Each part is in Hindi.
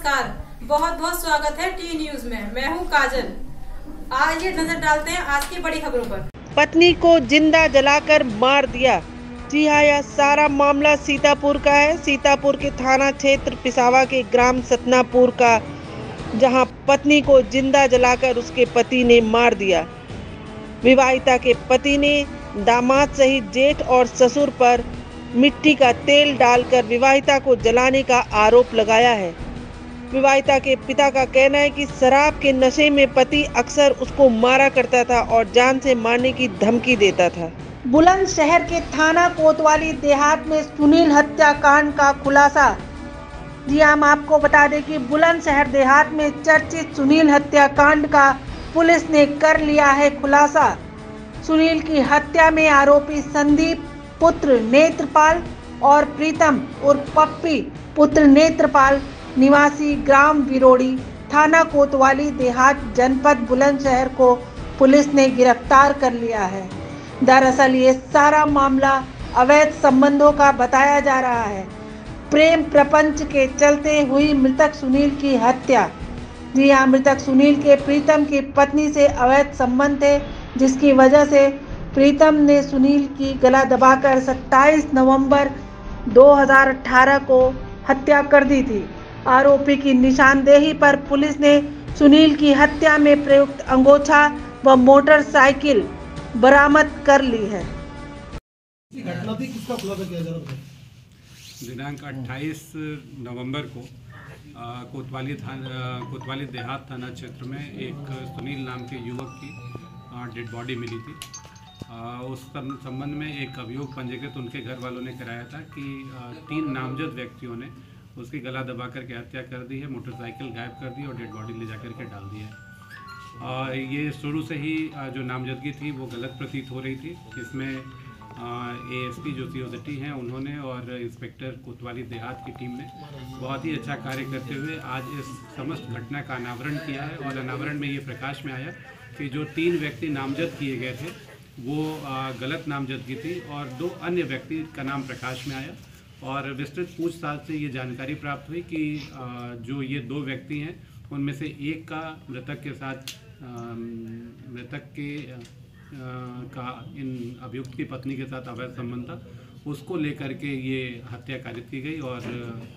नमस्कार, बहुत बहुत स्वागत है टी न्यूज में। मैं हूं काजल। आइए नजर डालते हैं आज की बड़ी खबरों पर। पत्नी को जिंदा जलाकर मार दिया। जी हाँ, यह सारा मामला सीतापुर का है। सीतापुर के थाना क्षेत्र पिसावा के ग्राम सतनापुर का, जहां पत्नी को जिंदा जलाकर उसके पति ने मार दिया। विवाहिता के पति ने दामाद सहित जेठ और ससुर पर मिट्टी का तेल डालकर विवाहिता को जलाने का आरोप लगाया है। विवाहिता के पिता का कहना है कि शराब के नशे में पति अक्सर उसको मारा करता था और जान से मारने की धमकी देता था। बुलंदशहर के थाना कोतवाली देहात में सुनील हत्याकांड का खुलासा। जी हम आपको बता दें कि बुलंदशहर देहात में चर्चित सुनील हत्याकांड का पुलिस ने कर लिया है खुलासा। सुनील की हत्या में आरोपी संदीप पुत्र नेत्रपाल और प्रीतम उर्फ पप्पी पुत्र नेत्रपाल निवासी ग्राम विरोड़ी थाना कोतवाली देहात जनपद बुलंदशहर को पुलिस ने गिरफ्तार कर लिया है। दरअसल ये सारा मामला अवैध संबंधों का बताया जा रहा है। प्रेम प्रपंच के चलते हुई मृतक सुनील की हत्या। जी हाँ, मृतक सुनील के प्रीतम की पत्नी से अवैध संबंध थे, जिसकी वजह से प्रीतम ने सुनील की गला दबाकर 27 नवंबर 2018 को हत्या कर दी थी। आरोपी की निशानदेही पर पुलिस ने सुनील की हत्या में प्रयुक्त अंगोछा व मोटरसाइकिल बरामद कर ली है। घटना थी, किसका खुलासा किया जा रहा है? दिनांक 28 नवंबर को कोतवाली देहात थाना क्षेत्र में एक सुनील नाम के युवक की डेड बॉडी मिली थी। उस संबंध में एक अभियोग पंजीकृत उनके घर वालों ने कराया था कि 3 नामजद व्यक्तियों ने उसकी गला दबा करके हत्या कर दी है, मोटरसाइकिल गायब कर दी और डेड बॉडी ले जा करके डाल दी है। ये शुरू से ही जो नामजदगी थी वो गलत प्रतीत हो रही थी। इसमें एएसपी जो सीओसिटी हैं उन्होंने और इंस्पेक्टर कोतवाली देहात की टीम ने बहुत ही अच्छा कार्य करते हुए आज इस समस्त घटना का अनावरण किया है। और अनावरण में ये प्रकाश में आया कि जो 3 व्यक्ति नामजद किए गए थे वो गलत नामजदगी थी और 2 अन्य व्यक्ति का नाम प्रकाश में आया। और विस्तृत पूछताछ से ये जानकारी प्राप्त हुई कि जो ये 2 व्यक्ति हैं उनमें से एक का मृतक का इन अभियुक्त की पत्नी के साथ अवैध संबंध था, उसको लेकर के ये हत्या कारित की गई और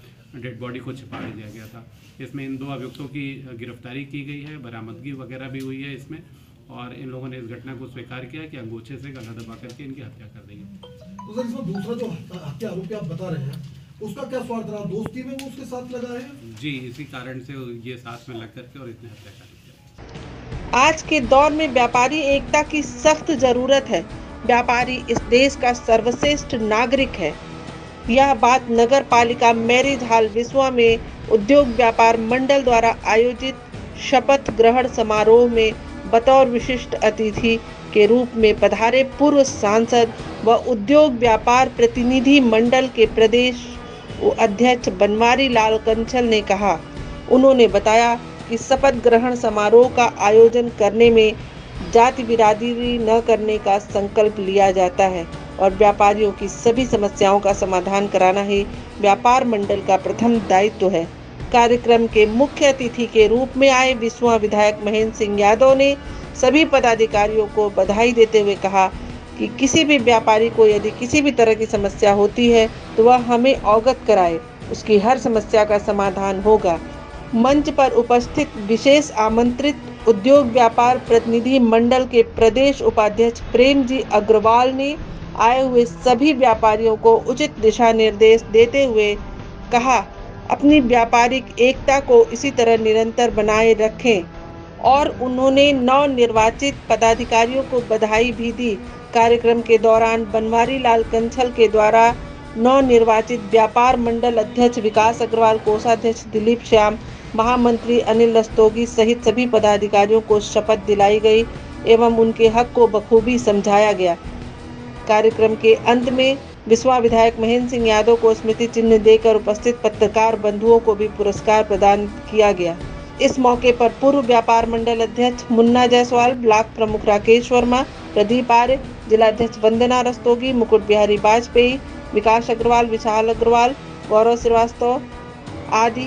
डेड बॉडी को छिपा दिया गया था। इसमें इन 2 अभियुक्तों की गिरफ्तारी की गई है, बरामदगी वगैरह भी हुई है इसमें। और इन लोगों ने इस घटना को स्वीकार किया कि अंगूठे से गला दबा करके इनकी हत्या कर दी है। तो सर, इसमें दूसरा जो हत्या आरोपी आप बता रहे हैं उसका क्या स्वार्थ रहा? दोस्ती में वो उसके साथ लगा है? जी, इसी कारण से ये साथ में लग करके और इसने हत्या कर दी। आज के दौर में व्यापारी एकता की सख्त जरूरत है। व्यापारी इस देश का सर्वश्रेष्ठ नागरिक है। यह बात नगर पालिका मैरिज हॉल विश्वा में उद्योग व्यापार मंडल द्वारा आयोजित शपथ ग्रहण समारोह में बतौर विशिष्ट अतिथि के रूप में पधारे पूर्व सांसद व उद्योग व्यापार प्रतिनिधि मंडल के प्रदेश अध्यक्ष बनवारी लाल कंछल ने कहा। उन्होंने बताया कि शपथ ग्रहण समारोह का आयोजन करने में जाति बिरादरी न करने का संकल्प लिया जाता है और व्यापारियों की सभी समस्याओं का समाधान कराना ही व्यापार मंडल का प्रथम दायित्व है। कार्यक्रम के मुख्य अतिथि के रूप में आए विश्वा विधायक महेंद्र सिंह यादव ने सभी पदाधिकारियों को बधाई देते हुए कहा कि किसी भी व्यापारी को यदि किसी भी तरह की समस्या होती है तो वह हमें अवगत कराए, उसकी हर समस्या का समाधान होगा। मंच पर उपस्थित विशेष आमंत्रित उद्योग व्यापार प्रतिनिधि मंडल के प्रदेश उपाध्यक्ष प्रेम जी अग्रवाल ने आए हुए सभी व्यापारियों को उचित दिशा निर्देश देते हुए कहा, अपनी व्यापारिक एकता को इसी तरह निरंतर बनाए रखें। और उन्होंने नवनिर्वाचित पदाधिकारियों को बधाई भी दी। कार्यक्रम के दौरान बनवारी लाल कंछल के द्वारा नवनिर्वाचित व्यापार मंडल अध्यक्ष विकास अग्रवाल, कोषाध्यक्ष दिलीप श्याम, महामंत्री अनिल रस्तोगी सहित सभी पदाधिकारियों को शपथ दिलाई गई एवं उनके हक को बखूबी समझाया गया। कार्यक्रम के अंत में विश्वा विधायक महेंद्र सिंह यादव को स्मृति चिन्ह देकर उपस्थित पत्रकार बंधुओं को भी पुरस्कार प्रदान किया गया। इस मौके पर पूर्व व्यापार मंडल अध्यक्ष मुन्ना जायसवाल, ब्लॉक प्रमुख राकेश वर्मा, प्रदीप आर्य, जिलाध्यक्ष वंदना रस्तोगी, मुकुट बिहारी वाजपेयी, विकास अग्रवाल, विशाल अग्रवाल, गौरव श्रीवास्तव आदि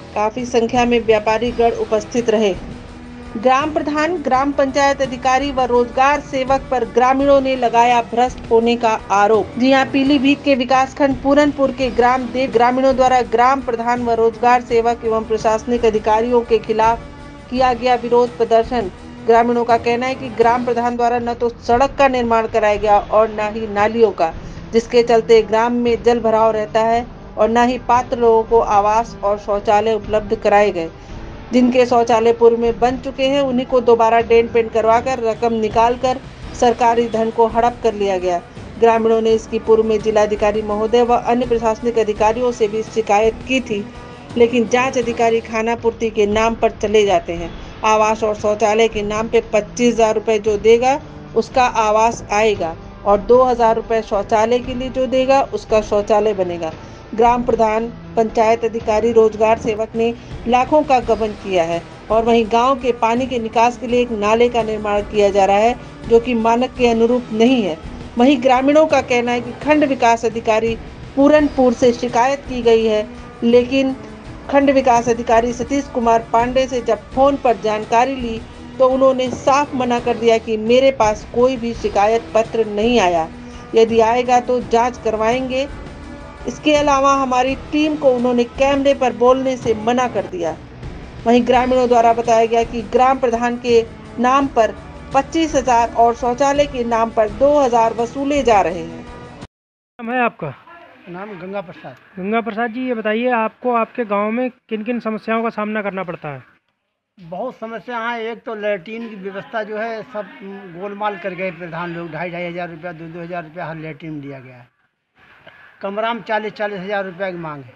काफी संख्या में व्यापारी गण उपस्थित रहे। ग्राम प्रधान, ग्राम पंचायत अधिकारी व रोजगार सेवक पर ग्रामीणों ने लगाया भ्रष्ट होने का आरोप। जी हां, पीलीभीत के विकासखंड पूरनपुर के ग्राम देव ग्रामीणों द्वारा ग्राम प्रधान व रोजगार सेवक एवं प्रशासनिक अधिकारियों के खिलाफ किया गया विरोध प्रदर्शन। ग्रामीणों का कहना है कि ग्राम प्रधान द्वारा न तो सड़क का निर्माण कराया गया और न ही नालियों का, जिसके चलते ग्राम में जल भराव रहता है और न ही पात्र लोगों को आवास और शौचालय उपलब्ध कराए गए। जिनके शौचालय पूर्व में बन चुके हैं, उन्हीं को दोबारा डेंट पेंट करवाकर रकम निकालकर सरकारी धन को हड़प कर लिया गया। ग्रामीणों ने इसकी पूर्व में जिलाधिकारी महोदय व अन्य प्रशासनिक अधिकारियों से भी शिकायत की थी, लेकिन जांच अधिकारी खानापूर्ति के नाम पर चले जाते हैं। आवास और शौचालय के नाम पे 25,000 रुपये जो देगा उसका आवास आएगा और 2,000 रुपये शौचालय के लिए जो देगा उसका शौचालय बनेगा। ग्राम प्रधान, पंचायत अधिकारी, रोजगार सेवक ने लाखों का गबन किया है और वहीं गांव के पानी के निकास के लिए एक नाले का निर्माण किया जा रहा है जो कि मानक के अनुरूप नहीं है। वहीं ग्रामीणों का कहना है कि खंड विकास अधिकारी पूरनपुर से शिकायत की गई है, लेकिन खंड विकास अधिकारी सतीश कुमार पांडे से जब फोन पर जानकारी ली तो उन्होंने साफ मना कर दिया कि मेरे पास कोई भी शिकायत पत्र नहीं आया, यदि आएगा तो जांच करवाएंगे। इसके अलावा हमारी टीम को उन्होंने कैमरे पर बोलने से मना कर दिया। वहीं ग्रामीणों द्वारा बताया गया कि ग्राम प्रधान के नाम पर 25,000 और शौचालय के नाम पर 2,000 वसूले जा रहे हैं। नाम है आपका? नाम गंगा प्रसाद। गंगा प्रसाद जी, ये बताइए आपको आपके गांव में किन किन समस्याओं का सामना करना पड़ता है? बहुत समस्या हैं। एक तो लैट्रीन की व्यवस्था जो है सब गोलमाल कर गए प्रधान लोग। 2,500 हज़ार रुपया, 2-2 हज़ार रुपया हर लैट्रीन में दिया गया है। कमरा में 40-40 हज़ार रुपया की मांग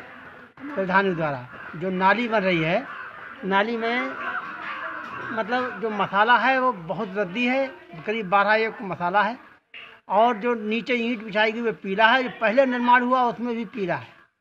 है प्रधान द्वारा। जो नाली बन रही है, नाली में मतलब जो मसाला है वो बहुत रद्दी है, करीब 12 एक मसाला है। और जो नीचे ईंट बिछाएगी वो पीला है। जो पहले निर्माण हुआ उसमें भी पीला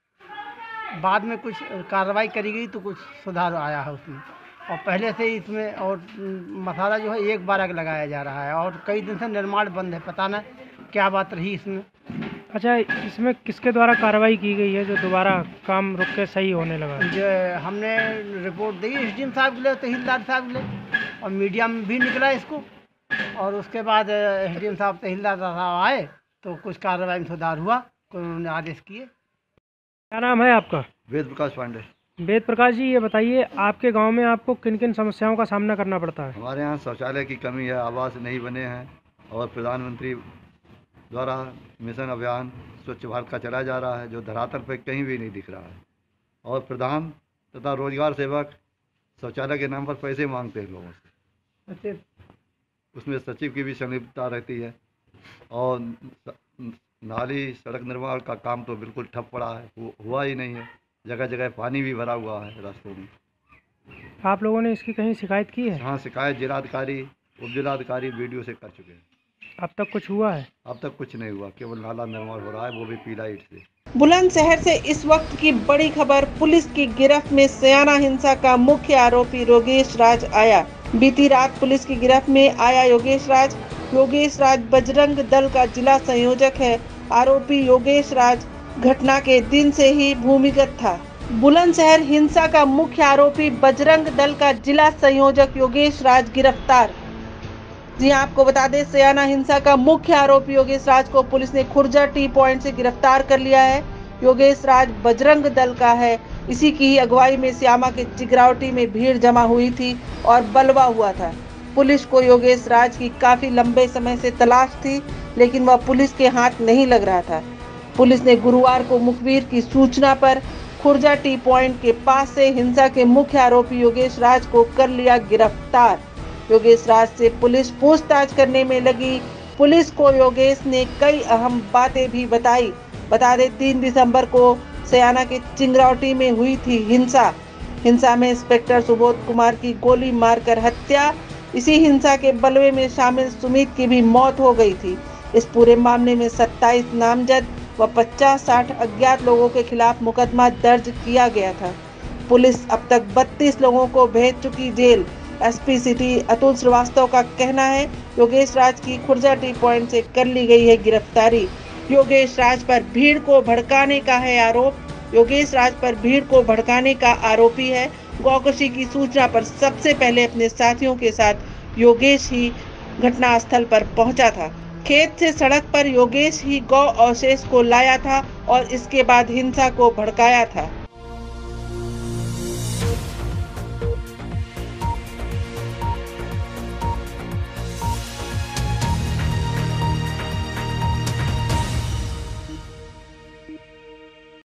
है। बाद में कुछ कार्रवाई करी गई तो कुछ सुधार आया है उसमें। और पहले से ही इसमें और मसाला जो है 1/12 लगाया जा रहा है और कई दिन से निर्माण बंद है। पता न क्या बात रही इसमें। अच्छा, इसमें किसके द्वारा कार्रवाई की गई है जो दोबारा काम रुक के सही होने लगा? जो हमने रिपोर्ट दी SDM साहब के लिए, तहसीलदार साहब के लिए, और मीडिया में भी निकला इसको। और उसके बाद SDM साहब, तहसीलदार साहब आए तो कुछ कार्रवाई में सुधार हुआ, उन्होंने आदेश किए। क्या नाम है आपका? वेद प्रकाश पांडे। वेद प्रकाश जी, ये बताइए आपके गांव में आपको किन किन समस्याओं का सामना करना पड़ता है? हमारे यहाँ शौचालय की कमी है, आवास नहीं बने हैं और प्रधानमंत्री द्वारा मिशन अभियान स्वच्छ भारत का चलाया जा रहा है जो धरातल पर कहीं भी नहीं दिख रहा है। और प्रधान तथा रोजगार सेवक शौचालय के नाम पर पैसे मांगते हैं लोगों से। उसमें सचिव की भी संलिप्तता रहती है। और नाली सड़क निर्माण का काम तो बिल्कुल ठप पड़ा है, हुआ ही नहीं है। जगह जगह पानी भी भरा हुआ है रास्तों में। आप लोगों ने इसकी कहीं शिकायत की है? हाँ, शिकायत जिलाधिकारी, उप जिलाधिकारी, BDO से कर चुके हैं। अब तक कुछ हुआ है? अब तक कुछ नहीं हुआ, केवल नाला निर्माण हो रहा है, वो भी पीला ईंट से। बुलंदशहर से इस वक्त की बड़ी खबर। पुलिस की गिरफ्त में सयाना हिंसा का मुख्य आरोपी योगेश राज आया। बीती रात पुलिस की गिरफ्त में आया योगेश राज बजरंग दल का जिला संयोजक है। आरोपी योगेश राज घटना के दिन से ही भूमिगत था। बुलंदशहर हिंसा का मुख्य आरोपी बजरंग दल का जिला संयोजक योगेश राज गिरफ्तार। जी आपको बता दें, सयाना हिंसा का मुख्य आरोपी योगेश राज को पुलिस ने खुर्जा टी पॉइंट से गिरफ्तार कर लिया है। योगेश राज बजरंग दल का है। इसी की ही अगुवाई में श्यामा के चिगरावटी में भीड़ जमा हुई थी और बलवा हुआ था। पुलिस को योगेश राज की काफी लंबे समय से तलाश थी, लेकिन वह पुलिस के हाथ नहीं लग रहा था। पुलिस ने गुरुवार को मुखबिर की सूचना पर खुर्जा टी पॉइंट के पास से हिंसा के मुख्य आरोपी योगेश राज को कर लिया गिरफ्तार। योगेश राज से पुलिस पूछताछ करने में लगी। पुलिस को योगेश ने कई अहम बातें भी बताई। बता दें, 3 दिसंबर को सयाना के चिंगरावटी में हुई थी हिंसा में इंस्पेक्टर सुबोध कुमार की गोली मारकर हत्या। इसी हिंसा के बलवे में शामिल सुमित की भी मौत हो गई थी। इस पूरे मामले में 27 नामजद व 50-60 अज्ञात लोगों के खिलाफ मुकदमा दर्ज किया गया था। पुलिस अब तक 32 लोगों को भेज चुकी जेल। SP सिटी अतुल श्रीवास्तव का कहना है, योगेश राज की खुर्जा टी पॉइंट से कर ली गई है गिरफ्तारी। योगेश राज पर भीड़ को भड़काने का है आरोप। योगेश राज पर भीड़ को भड़काने का आरोपी है। गौकशी की सूचना पर सबसे पहले अपने साथियों के साथ योगेश ही घटनास्थल पर पहुंचा था। खेत से सड़क पर योगेश ही गौ अवशेष को लाया था और इसके बाद हिंसा को भड़काया था।